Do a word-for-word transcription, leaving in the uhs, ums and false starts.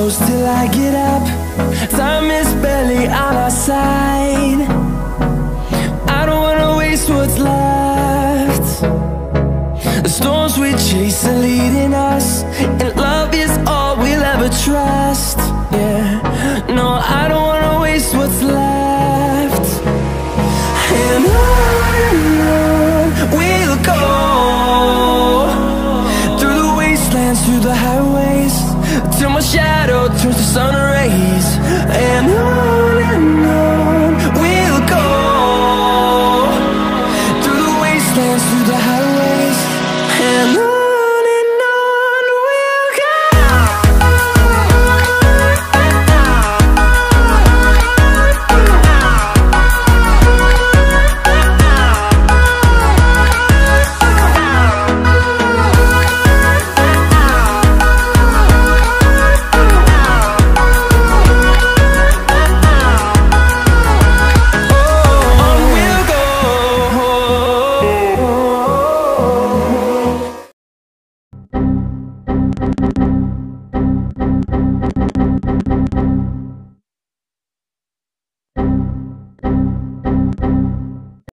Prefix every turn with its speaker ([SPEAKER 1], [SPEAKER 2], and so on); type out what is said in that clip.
[SPEAKER 1] close till I get up. Time is barely on our side. I don't wanna waste what's left. The storms we chase are leading us, and love is all we'll ever trust. Yeah, no, I don't wanna waste what's left.